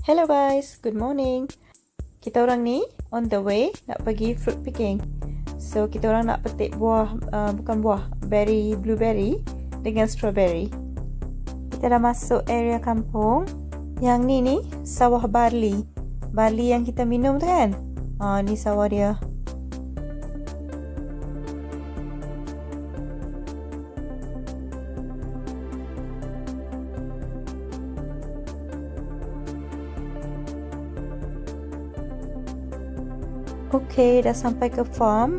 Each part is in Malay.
Hello guys, good morning. Kita orang ni on the way nak pergi fruit picking. So kita orang nak petik buah, blueberry dengan strawberry. Kita dah masuk area kampung. Yang ni sawah barley. Barley yang kita minum tu kan? Ni sawah dia. Okey, dah sampai ke farm.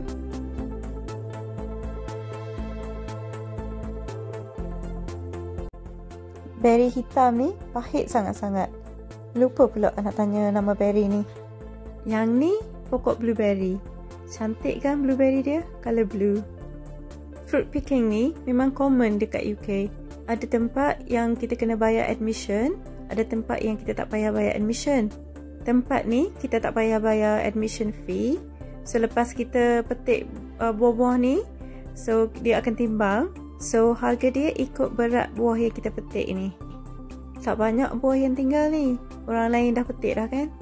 Berry hitam ni pahit sangat-sangat. Lupa pula nak tanya nama berry ni. Yang ni pokok blueberry. Cantik kan blueberry dia? Color blue. Fruit picking ni memang common dekat UK. Ada tempat yang kita kena bayar admission, ada tempat yang kita tak payah bayar admission. Tempat ni kita tak payah bayar admission fee. So lepas kita petik buah-buah ni, so dia akan timbang. So harga dia ikut berat buah yang kita petik ni. Tak banyak buah yang tinggal ni. Orang lain dah petik dah kan?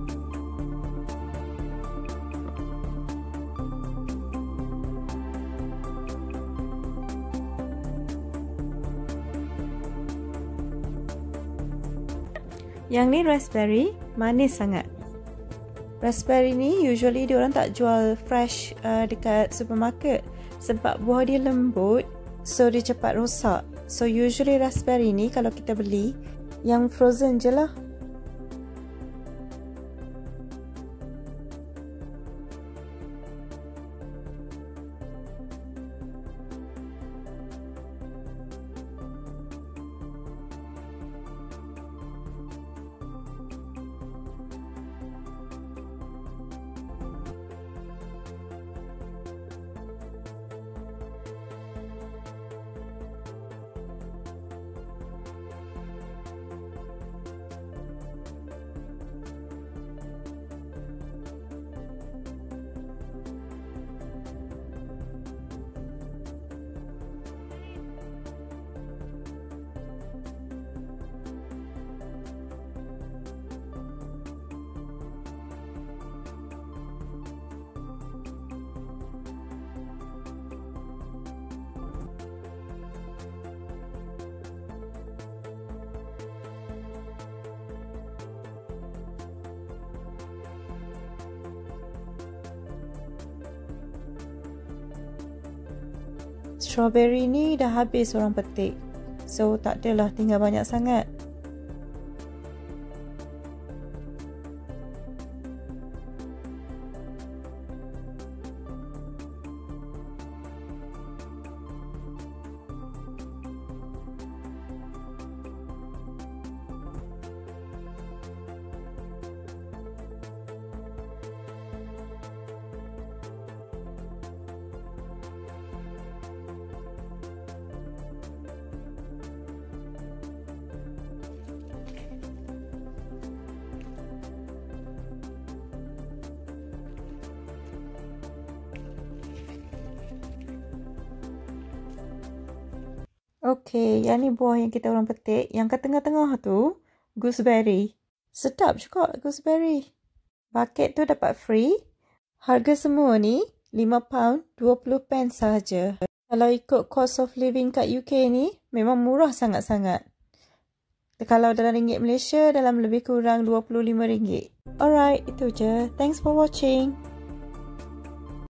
Yang ni raspberry, manis sangat. Raspberry ni usually diorang tak jual fresh dekat supermarket sebab buah dia lembut, so dia cepat rosak. So usually raspberry ni kalau kita beli yang frozen je lah. Strawberry ni dah habis orang petik. So tak adalah tinggal banyak sangat. Okey, yang ni buah yang kita orang petik. Yang kat tengah-tengah tu, gooseberry. Sedap juga gooseberry. Bucket tu dapat free. Harga semua ni £5, 20 pence sahaja. Kalau ikut cost of living kat UK ni, memang murah sangat-sangat. Kalau dalam ringgit Malaysia, dalam lebih kurang RM25. Alright, itu je. Thanks for watching.